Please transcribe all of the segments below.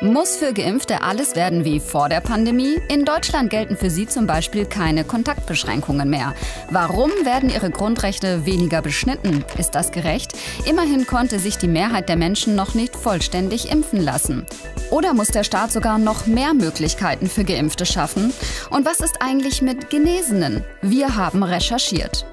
Muss für Geimpfte alles werden wie vor der Pandemie? In Deutschland gelten für sie zum Beispiel keine Kontaktbeschränkungen mehr. Warum werden ihre Grundrechte weniger beschnitten? Ist das gerecht? Immerhin konnte sich die Mehrheit der Menschen noch nicht vollständig impfen lassen. Oder muss der Staat sogar noch mehr Möglichkeiten für Geimpfte schaffen? Und was ist eigentlich mit Genesenen? Wir haben recherchiert.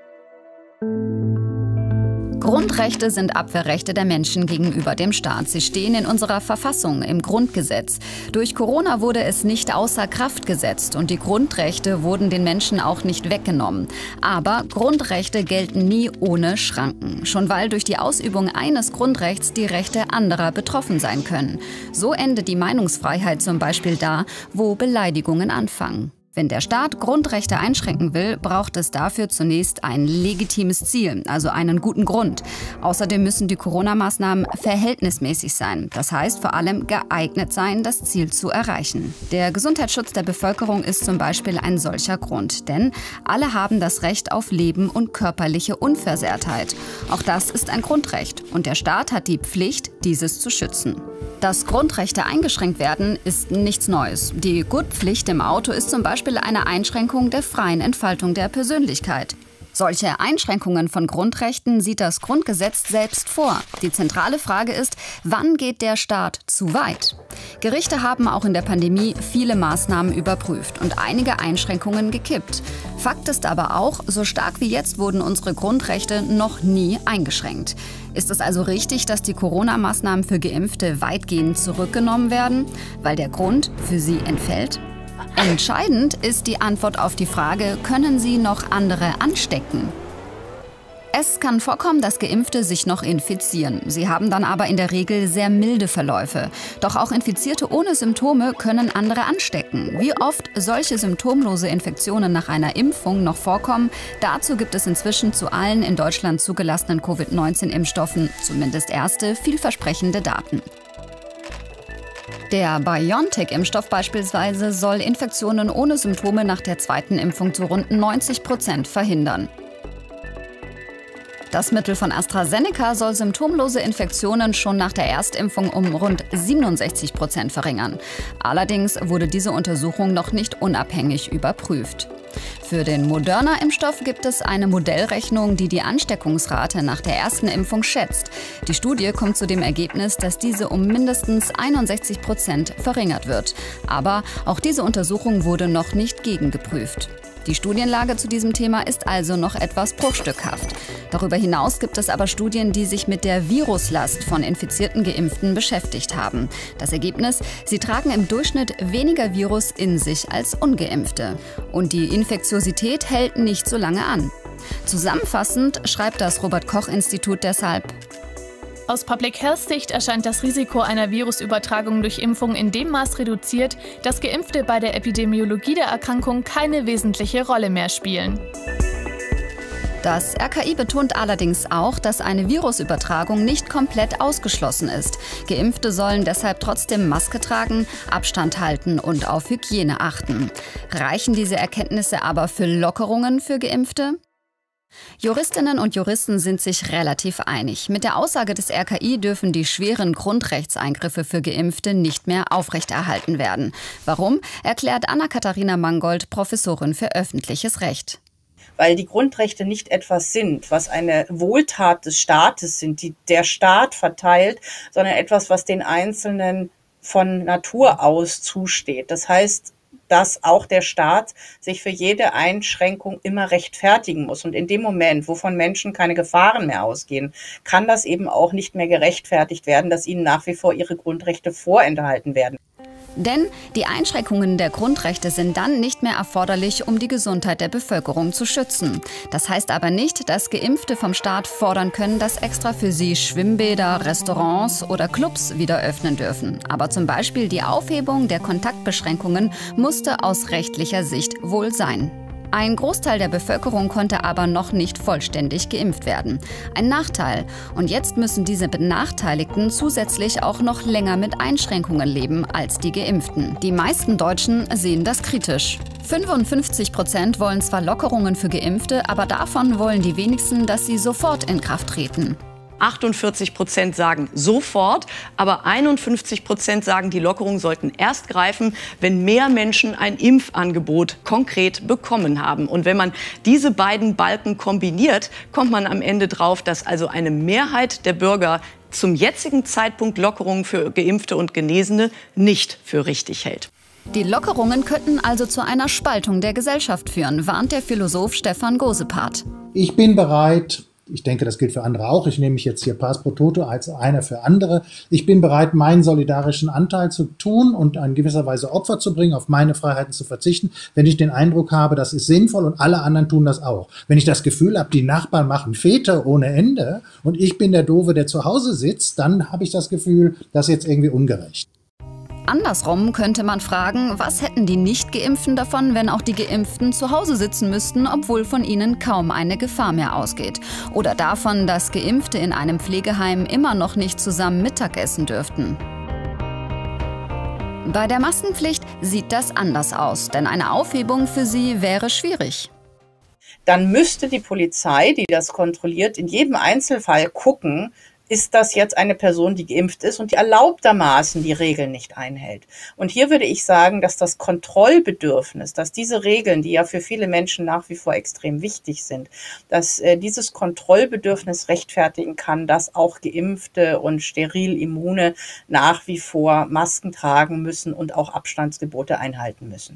Grundrechte sind Abwehrrechte der Menschen gegenüber dem Staat. Sie stehen in unserer Verfassung, im Grundgesetz. Durch Corona wurde es nicht außer Kraft gesetzt und die Grundrechte wurden den Menschen auch nicht weggenommen. Aber Grundrechte gelten nie ohne Schranken. Schon weil durch die Ausübung eines Grundrechts die Rechte anderer betroffen sein können. So endet die Meinungsfreiheit zum Beispiel da, wo Beleidigungen anfangen. Wenn der Staat Grundrechte einschränken will, braucht es dafür zunächst ein legitimes Ziel, also einen guten Grund. Außerdem müssen die Corona-Maßnahmen verhältnismäßig sein. Das heißt vor allem geeignet sein, das Ziel zu erreichen. Der Gesundheitsschutz der Bevölkerung ist zum Beispiel ein solcher Grund. Denn alle haben das Recht auf Leben und körperliche Unversehrtheit. Auch das ist ein Grundrecht. Und der Staat hat die Pflicht, dieses zu schützen. Dass Grundrechte eingeschränkt werden, ist nichts Neues. Die Gurtpflicht im Auto ist zum Beispiel eine Einschränkung der freien Entfaltung der Persönlichkeit. Solche Einschränkungen von Grundrechten sieht das Grundgesetz selbst vor. Die zentrale Frage ist, wann geht der Staat zu weit? Gerichte haben auch in der Pandemie viele Maßnahmen überprüft und einige Einschränkungen gekippt. Fakt ist aber auch, so stark wie jetzt wurden unsere Grundrechte noch nie eingeschränkt. Ist es also richtig, dass die Corona-Maßnahmen für Geimpfte weitgehend zurückgenommen werden, weil der Grund für sie entfällt? Entscheidend ist die Antwort auf die Frage, können sie noch andere anstecken? Es kann vorkommen, dass Geimpfte sich noch infizieren. Sie haben dann aber in der Regel sehr milde Verläufe. Doch auch Infizierte ohne Symptome können andere anstecken. Wie oft solche symptomlose Infektionen nach einer Impfung noch vorkommen, dazu gibt es inzwischen zu allen in Deutschland zugelassenen Covid-19-Impfstoffen, zumindest erste, vielversprechende Daten. Der BioNTech-Impfstoff beispielsweise soll Infektionen ohne Symptome nach der zweiten Impfung zu rund 90% verhindern. Das Mittel von AstraZeneca soll symptomlose Infektionen schon nach der Erstimpfung um rund 67% verringern. Allerdings wurde diese Untersuchung noch nicht unabhängig überprüft. Für den Moderna-Impfstoff gibt es eine Modellrechnung, die die Ansteckungsrate nach der ersten Impfung schätzt. Die Studie kommt zu dem Ergebnis, dass diese um mindestens 61% verringert wird. Aber auch diese Untersuchung wurde noch nicht gegengeprüft. Die Studienlage zu diesem Thema ist also noch etwas bruchstückhaft. Darüber hinaus gibt es aber Studien, die sich mit der Viruslast von infizierten Geimpften beschäftigt haben. Das Ergebnis: Sie tragen im Durchschnitt weniger Virus in sich als Ungeimpfte. Und die Infektiosität hält nicht so lange an. Zusammenfassend schreibt das Robert-Koch-Institut deshalb: Aus Public-Health-Sicht erscheint das Risiko einer Virusübertragung durch Impfung in dem Maß reduziert, dass Geimpfte bei der Epidemiologie der Erkrankung keine wesentliche Rolle mehr spielen. Das RKI betont allerdings auch, dass eine Virusübertragung nicht komplett ausgeschlossen ist. Geimpfte sollen deshalb trotzdem Maske tragen, Abstand halten und auf Hygiene achten. Reichen diese Erkenntnisse aber für Lockerungen für Geimpfte? Juristinnen und Juristen sind sich relativ einig. Mit der Aussage des RKI dürfen die schweren Grundrechtseingriffe für Geimpfte nicht mehr aufrechterhalten werden. Warum, erklärt Anna-Katharina Mangold, Professorin für öffentliches Recht. Weil die Grundrechte nicht etwas sind, was eine Wohltat des Staates sind, die der Staat verteilt, sondern etwas, was den Einzelnen von Natur aus zusteht. Das heißt, dass auch der Staat sich für jede Einschränkung immer rechtfertigen muss. Und in dem Moment, wo von Menschen keine Gefahren mehr ausgehen, kann das eben auch nicht mehr gerechtfertigt werden, dass ihnen nach wie vor ihre Grundrechte vorenthalten werden. Denn die Einschränkungen der Grundrechte sind dann nicht mehr erforderlich, um die Gesundheit der Bevölkerung zu schützen. Das heißt aber nicht, dass Geimpfte vom Staat fordern können, dass extra für sie Schwimmbäder, Restaurants oder Clubs wieder öffnen dürfen. Aber zum Beispiel die Aufhebung der Kontaktbeschränkungen musste aus rechtlicher Sicht wohl sein. Ein Großteil der Bevölkerung konnte aber noch nicht vollständig geimpft werden. Ein Nachteil. Und jetzt müssen diese Benachteiligten zusätzlich auch noch länger mit Einschränkungen leben als die Geimpften. Die meisten Deutschen sehen das kritisch. 55% wollen zwar Lockerungen für Geimpfte, aber davon wollen die wenigsten, dass sie sofort in Kraft treten. 48% sagen sofort, aber 51% sagen, die Lockerungen sollten erst greifen, wenn mehr Menschen ein Impfangebot konkret bekommen haben. Und wenn man diese beiden Balken kombiniert, kommt man am Ende drauf, dass also eine Mehrheit der Bürger zum jetzigen Zeitpunkt Lockerungen für Geimpfte und Genesene nicht für richtig hält. Die Lockerungen könnten also zu einer Spaltung der Gesellschaft führen, warnt der Philosoph Stefan Gosepart. Ich bin bereit, ich denke, das gilt für andere auch, ich nehme mich jetzt hier pars pro toto als einer für andere, ich bin bereit, meinen solidarischen Anteil zu tun und in gewisser Weise Opfer zu bringen, auf meine Freiheiten zu verzichten, wenn ich den Eindruck habe, das ist sinnvoll und alle anderen tun das auch. Wenn ich das Gefühl habe, die Nachbarn machen Fete ohne Ende und ich bin der Doofe, der zu Hause sitzt, dann habe ich das Gefühl, das ist jetzt irgendwie ungerecht. Andersrum könnte man fragen, was hätten die Nicht-Geimpften davon, wenn auch die Geimpften zu Hause sitzen müssten, obwohl von ihnen kaum eine Gefahr mehr ausgeht? Oder davon, dass Geimpfte in einem Pflegeheim immer noch nicht zusammen Mittagessen dürften? Bei der Maskenpflicht sieht das anders aus, denn eine Aufhebung für sie wäre schwierig. Dann müsste die Polizei, die das kontrolliert, in jedem Einzelfall gucken, ist das jetzt eine Person, die geimpft ist und die erlaubtermaßen die Regeln nicht einhält. Und hier würde ich sagen, dass das Kontrollbedürfnis, dass diese Regeln, die ja für viele Menschen nach wie vor extrem wichtig sind, dass dieses Kontrollbedürfnis rechtfertigen kann, dass auch Geimpfte und Steril-Immune nach wie vor Masken tragen müssen und auch Abstandsgebote einhalten müssen.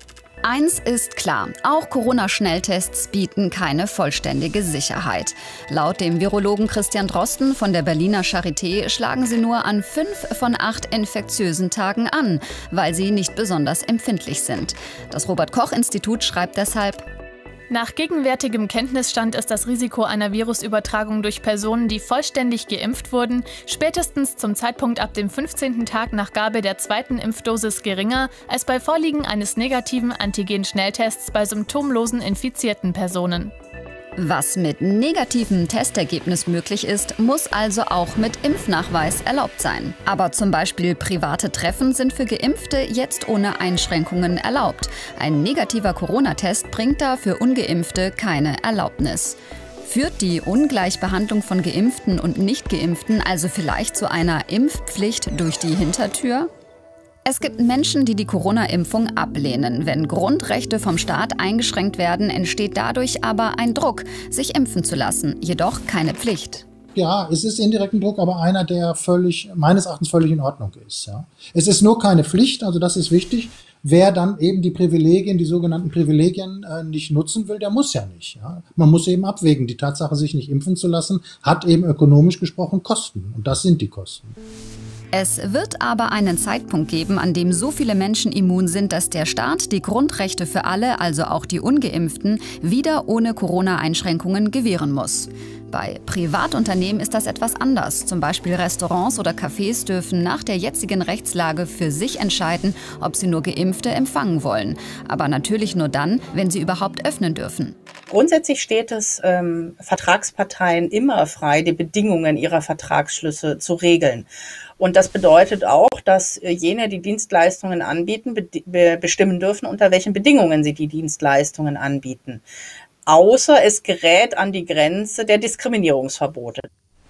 Eins ist klar, auch Corona-Schnelltests bieten keine vollständige Sicherheit. Laut dem Virologen Christian Drosten von der Berliner Charité schlagen sie nur an 5 von 8 infektiösen Tagen an, weil sie nicht besonders empfindlich sind. Das Robert-Koch-Institut schreibt deshalb: Nach gegenwärtigem Kenntnisstand ist das Risiko einer Virusübertragung durch Personen, die vollständig geimpft wurden, spätestens zum Zeitpunkt ab dem 15. Tag nach Gabe der zweiten Impfdosis geringer als bei Vorliegen eines negativen Antigen-Schnelltests bei symptomlosen infizierten Personen. Was mit negativem Testergebnis möglich ist, muss also auch mit Impfnachweis erlaubt sein. Aber zum Beispiel private Treffen sind für Geimpfte jetzt ohne Einschränkungen erlaubt. Ein negativer Corona-Test bringt da für Ungeimpfte keine Erlaubnis. Führt die Ungleichbehandlung von Geimpften und Nicht-Geimpften also vielleicht zu einer Impfpflicht durch die Hintertür? Es gibt Menschen, die die Corona-Impfung ablehnen. Wenn Grundrechte vom Staat eingeschränkt werden, entsteht dadurch aber ein Druck, sich impfen zu lassen, jedoch keine Pflicht. Ja, es ist indirekten Druck, aber einer, der meines Erachtens völlig in Ordnung ist. Ja. Es ist nur keine Pflicht, also das ist wichtig. Wer dann eben die Privilegien, die sogenannten Privilegien nicht nutzen will, der muss ja nicht. Ja. Man muss eben abwägen. Die Tatsache, sich nicht impfen zu lassen, hat eben ökonomisch gesprochen Kosten. Und das sind die Kosten. Es wird aber einen Zeitpunkt geben, an dem so viele Menschen immun sind, dass der Staat die Grundrechte für alle, also auch die Ungeimpften, wieder ohne Corona-Einschränkungen gewähren muss. Bei Privatunternehmen ist das etwas anders. Zum Beispiel Restaurants oder Cafés dürfen nach der jetzigen Rechtslage für sich entscheiden, ob sie nur Geimpfte empfangen wollen. Aber natürlich nur dann, wenn sie überhaupt öffnen dürfen. Grundsätzlich steht es Vertragsparteien immer frei, die Bedingungen ihrer Vertragsschlüsse zu regeln. Und das bedeutet auch, dass jene, die Dienstleistungen anbieten, bestimmen dürfen, unter welchen Bedingungen sie die Dienstleistungen anbieten. Außer es gerät an die Grenze der Diskriminierungsverbote.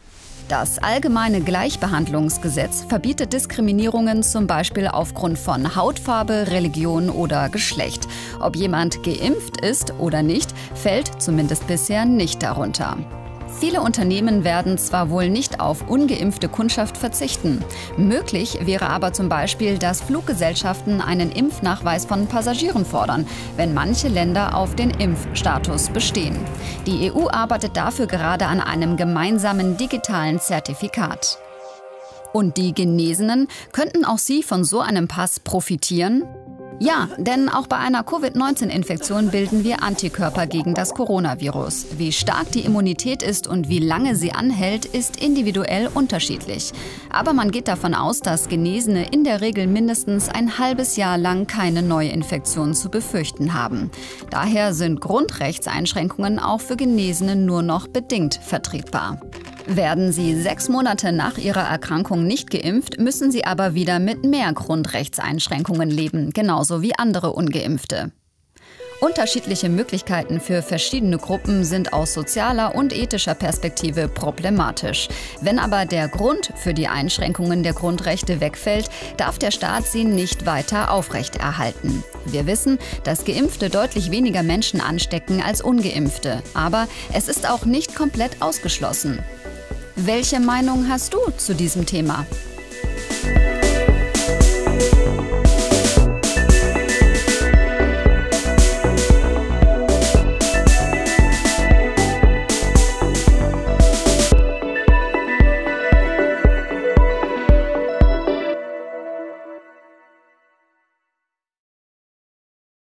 Das Allgemeine Gleichbehandlungsgesetz verbietet Diskriminierungen zum Beispiel aufgrund von Hautfarbe, Religion oder Geschlecht. Ob jemand geimpft ist oder nicht, fällt zumindest bisher nicht darunter. Viele Unternehmen werden zwar wohl nicht auf ungeimpfte Kundschaft verzichten. Möglich wäre aber zum Beispiel, dass Fluggesellschaften einen Impfnachweis von Passagieren fordern, wenn manche Länder auf den Impfstatus bestehen. Die EU arbeitet dafür gerade an einem gemeinsamen digitalen Zertifikat. Und die Genesenen, könnten auch sie von so einem Pass profitieren? Ja, denn auch bei einer Covid-19-Infektion bilden wir Antikörper gegen das Coronavirus. Wie stark die Immunität ist und wie lange sie anhält, ist individuell unterschiedlich. Aber man geht davon aus, dass Genesene in der Regel mindestens ein halbes Jahr lang keine neue Infektion zu befürchten haben. Daher sind Grundrechtseinschränkungen auch für Genesene nur noch bedingt vertretbar. Werden sie 6 Monate nach ihrer Erkrankung nicht geimpft, müssen sie aber wieder mit mehr Grundrechtseinschränkungen leben, genauso wie andere Ungeimpfte. Unterschiedliche Möglichkeiten für verschiedene Gruppen sind aus sozialer und ethischer Perspektive problematisch. Wenn aber der Grund für die Einschränkungen der Grundrechte wegfällt, darf der Staat sie nicht weiter aufrechterhalten. Wir wissen, dass Geimpfte deutlich weniger Menschen anstecken als Ungeimpfte. Aber es ist auch nicht komplett ausgeschlossen. Welche Meinung hast du zu diesem Thema?